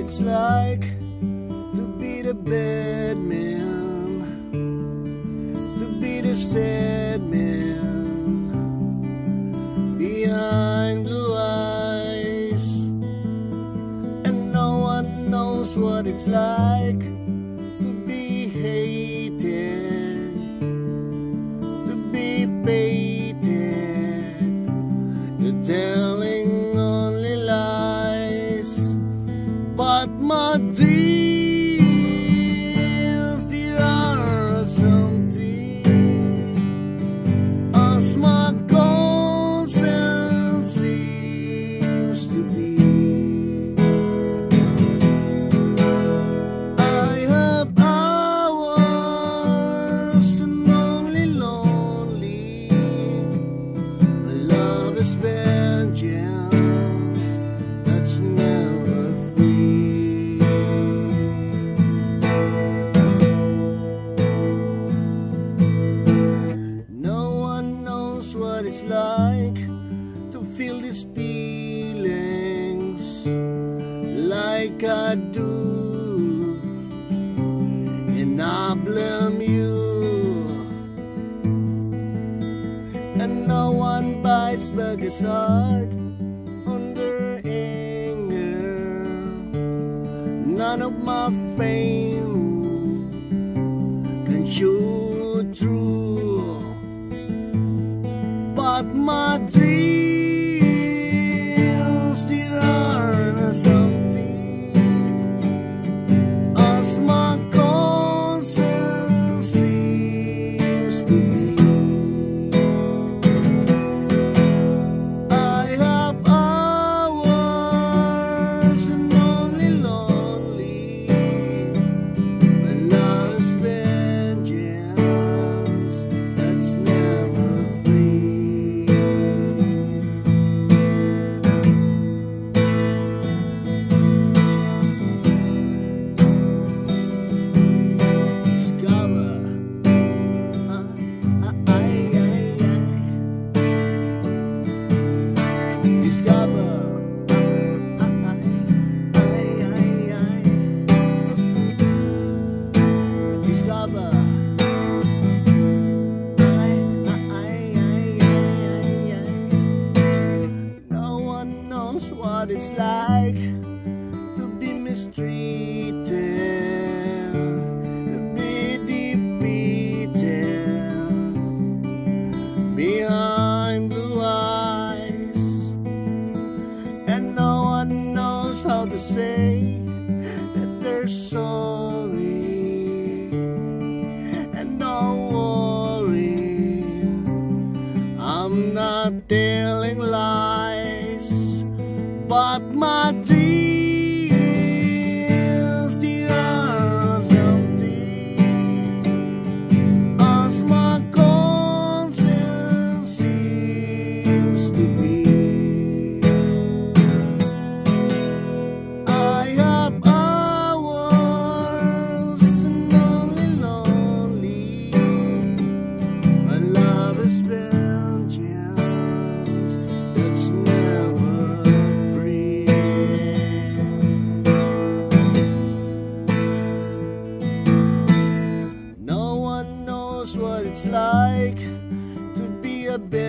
it's like to be the bad man, to be the sad man behind blue eyes, and no one knows what it's like to be hated, to be baited. You're telling only lies, but my dreams, they are something as my conscience seems to be. I have hours and only lonely. My love is vengeance that's never free. No one knows what it's like to feel these feelings like I do, and I blame you. And no one bites back his heart under anger. None of my fame can shoot through, but my dreams, they are something as my conscience seems to be. I have hours and only lonely. My love is vengeance that's never free. Discover, discover, discover. No one knows what it's like to be mistreated, to be defeated behind blue eyes, and no one knows how to say that they're sorry. And don't worry, I'm not telling lies, but my dreams, they are something as my conscience seems to be. I have hours and only lonely. My love is vengeance that's never free. No one knows what it's like to be a bear.